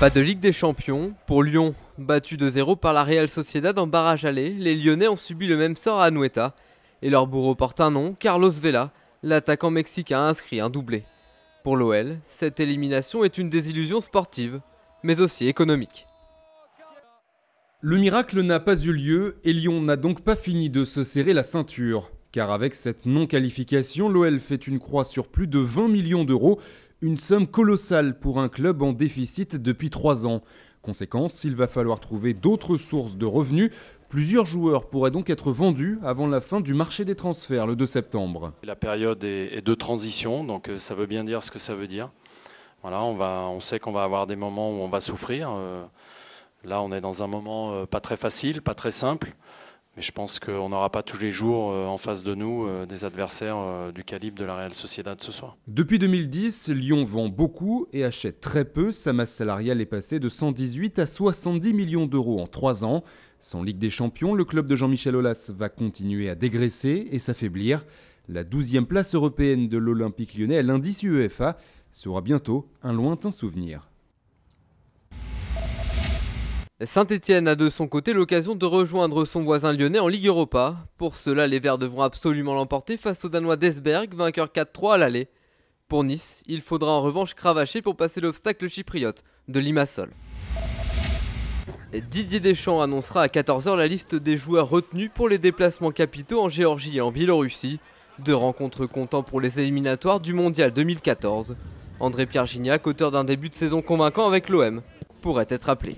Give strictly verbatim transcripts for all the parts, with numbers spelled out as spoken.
Pas de Ligue des Champions. Pour Lyon, battu de zéro par la Real Sociedad en barrage aller, les Lyonnais ont subi le même sort à Anoeta. Et leur bourreau porte un nom, Carlos Vela, l'attaquant mexicain a inscrit un doublé. Pour l'O L, cette élimination est une désillusion sportive, mais aussi économique. Le miracle n'a pas eu lieu et Lyon n'a donc pas fini de se serrer la ceinture. Car avec cette non-qualification, l'O L fait une croix sur plus de vingt millions d'euros, une somme colossale pour un club en déficit depuis trois ans. Conséquence, il va falloir trouver d'autres sources de revenus. Plusieurs joueurs pourraient donc être vendus avant la fin du marché des transferts le deux septembre. La période est de transition, donc ça veut bien dire ce que ça veut dire. Voilà, on, va, on sait qu'on va avoir des moments où on va souffrir. Là, on est dans un moment pas très facile, pas très simple. Mais je pense qu'on n'aura pas tous les jours en face de nous des adversaires du calibre de la Real Sociedad ce soir. Depuis deux mille dix, Lyon vend beaucoup et achète très peu. Sa masse salariale est passée de cent dix-huit à soixante-dix millions d'euros en trois ans. Sans Ligue des Champions, le club de Jean-Michel Aulas va continuer à dégraisser et s'affaiblir. La douzième place européenne de l'Olympique lyonnais à l'indice UEFA sera bientôt un lointain souvenir. Saint-Etienne a de son côté l'occasion de rejoindre son voisin lyonnais en Ligue Europa. Pour cela, les Verts devront absolument l'emporter face aux Danois d'Esberg, vainqueur quatre trois à l'aller. Pour Nice, il faudra en revanche cravacher pour passer l'obstacle chypriote de Limassol. Et Didier Deschamps annoncera à quatorze heures la liste des joueurs retenus pour les déplacements capitaux en Géorgie et en Biélorussie. Deux rencontres comptant pour les éliminatoires du Mondial deux mille quatorze. André-Pierre Gignac, auteur d'un début de saison convaincant avec l'O M, pourrait être appelé.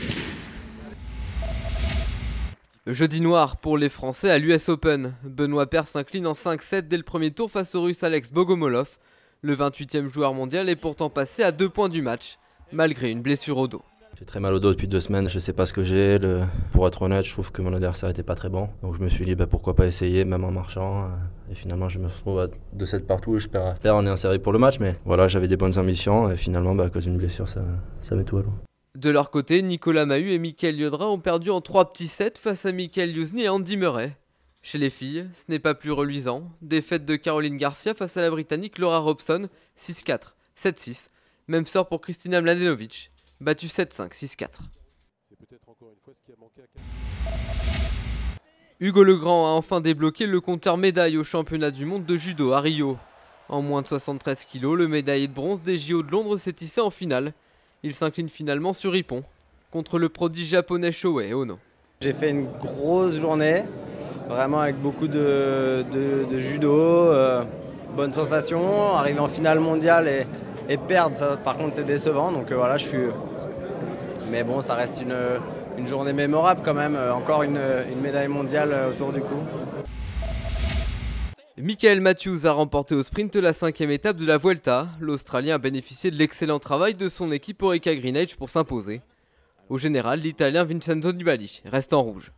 Jeudi noir pour les Français à l'U S Open. Benoît Paire s'incline en cinq sept dès le premier tour face au Russe Alex Bogomolov. Le vingt-huitième joueur mondial est pourtant passé à deux points du match, malgré une blessure au dos. J'ai très mal au dos depuis deux semaines, je ne sais pas ce que j'ai. Le... Pour être honnête, je trouve que mon adversaire n'était pas très bon. Donc je me suis dit bah, pourquoi pas essayer, même en marchant. Et finalement, je me retrouve à deux sept partout et je perds. On est en série pour le match, mais voilà, j'avais des bonnes ambitions. Et finalement, bah, à cause d'une blessure, ça, ça met tout à l'eau. De leur côté, Nicolas Mahut et Mickaël Liodra ont perdu en trois petits sets face à Michael Youzny et Andy Murray. Chez les filles, ce n'est pas plus reluisant. Défaite de Caroline Garcia face à la Britannique Laura Robson, six quatre, sept six. Même sort pour Kristina Mladenovic, battue sept cinq, six quatre. Hugo Legrand a enfin débloqué le compteur médaille au championnat du monde de judo à Rio. En moins de soixante-treize kilos, le médaillé de bronze des J O de Londres s'est hissé en finale. Il s'incline finalement sur Ippon, contre le prodige japonais Shohei Ono. J'ai fait une grosse journée, vraiment avec beaucoup de, de, de judo, euh, bonne sensation. Arriver en finale mondiale et, et perdre, ça, par contre c'est décevant. Donc euh, voilà, je suis. Mais bon, ça reste une, une journée mémorable quand même. Encore une, une médaille mondiale autour du cou. Michael Matthews a remporté au sprint la cinquième étape de la Vuelta. L'Australien a bénéficié de l'excellent travail de son équipe Orica Green Edge pour s'imposer. Au général, l'Italien Vincenzo Nibali reste en rouge.